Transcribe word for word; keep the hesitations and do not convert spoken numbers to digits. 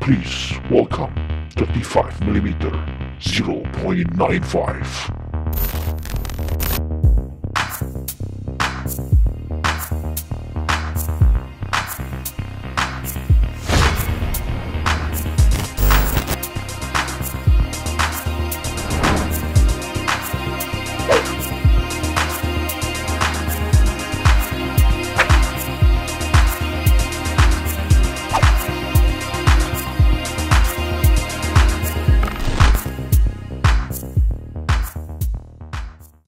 Please welcome thirty-five millimeter zero point nine five.